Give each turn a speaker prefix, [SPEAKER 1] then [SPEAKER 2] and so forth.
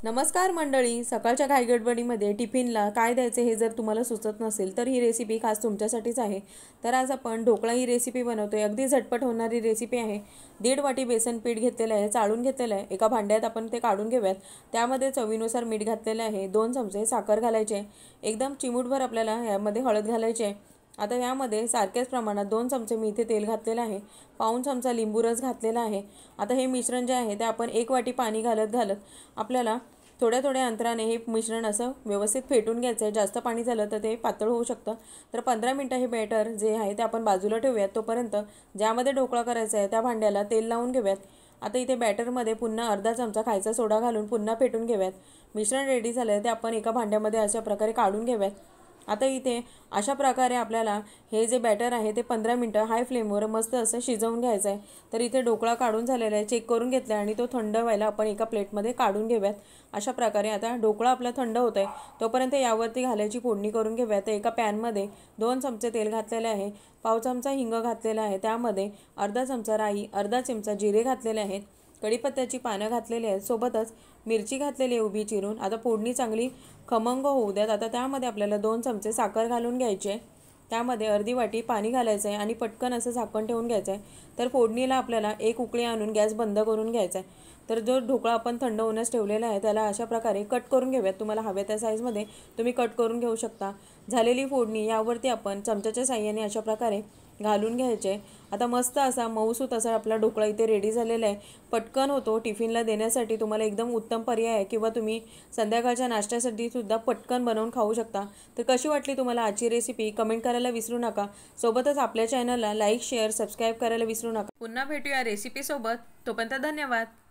[SPEAKER 1] नमस्कार मंडळी, सकाळच्या घाईगडबडीमध्ये टिफिनला काय द्यायचे हे जर तुम्हाला सुचत नसेल तर ही रेसिपी खास तुमच्यासाठीच आहे। तर आज आपण ढोकळा ही रेसिपी बनवतोय। अगदी झटपट होणारी रेसिपी आहे। 1.5 वाटी बेसन पीठ घेतलेलं आहे, चाळून घेतलेलं आहे। एका भांड्यात आपण ते काढून घेऊयात। त्यामध्ये चवीनुसार मीठ घातलेलं आहे, 2 चमचे साखर घालायचे, एकदम चिमूटभर आपल्याला यामध्ये हळद घालायची आहे। आता यामध्ये सारख्याच प्रमाणात 2 चमचे मी इथे तेल घातलेलं आहे, पाऊण चमचा लिंबू रस घातलेला आहे। आता हे मिश्रण जे आहे ते आपण 1 वाटी पाणी घालत आपल्याला थोड्या थोड्या अंतराने हे मिश्रण असं व्यवस्थित फेटून घ्यायचं आहे। जास्त पाणी झालं तर ते पातळ होऊ शकतं। तर 15 मिनिटं हे बॅटर जे आहे ते आपण बाजूला ठेवूयात। तोपर्यंत ज्यामध्ये ढोकळा करायचा आहे त्या भांड्याला तेल लावून घेऊयात। आता इथे बॅटरमध्ये पुन्हा अर्धा चमचा खायचा सोडा घालून पुन्हा फेटून घेऊयात। मिश्रण रेडी झालं ते आपण एका भांड्यामध्ये अशा प्रकारे काढून घेऊयात। आता इथे अशा प्रकारे आपल्याला हे जे बॅटर आहे ते 15 मिनिटं हाय फ्लेमवर मस्त असं शिजवून घ्यायचं आहे। तर इथे ढोकळा काढून झालेला आहे, चेक करून घेतला आणि तो थंड व्हायला आपण एका प्लेटमध्ये काढून घेऊयात। अशा प्रकारे आता ढोकळा आपला थंड होत आहे तोपर्यंत यावरती घालायची फोडणी करून घेऊयात। एका पॅनमध्ये 2 चमचे तेल घातलेले आहे, पाव चमचा हिंग घातलेला आहे, त्यामध्ये अर्धा चमचा राई, अर्धा चमचा जिरे घातलेले आहेत, कढीपत्त्याची पानं घातलेली आहेत, सोबतच मिरची घातलेली आहे उभी चिरून। आता फोडणी चांगली खमंग होऊ द्यात। आता त्यामध्ये आपल्याला 2 चमचे साखर घालून घ्यायची आहे, त्यामध्ये अर्धी वाटी पाणी घालायचं आहे आणि पटकन असं झाकण ठेवून घ्यायचं आहे। तर फोडणीला आपल्याला 1 उकळी आणून गॅस बंद करून घ्यायचा आहे। तर जो ढोकळा आपण थंड होण्यास ठेवलेला आहे त्याला अशा प्रकारे कट करून घेऊयात। तुम्हाला हव्या त्या साईजमध्ये तुम्ही कट करून घेऊ शकता। झालेली फोडणी यावरती आपण चमच्याच्या साहाय्याने अशा प्रकारे घालून घ्यायचे। आता मस्त असा मऊसूत असा आपला ढोकळा इथे रेडी झालेला आहे। पटकन होतो, टिफिनला देण्यासाठी तुम्हाला एकदम उत्तम पर्याय आहे, किंवा तुम्ही संध्याकाळच्या नाश्त्यासाठी सुद्धा पटकन बनवून खाऊ शकता। तर कशी वाटली तुम्हाला आजची रेसिपी कमेंट करायला विसरू नका। सोबतच आपल्या चॅनलला लाईक, शेअर, सबस्क्राईब करायला विसरू नका। पुन्हा भेटूया रेसिपी सोबत, तोपर्यंत धन्यवाद।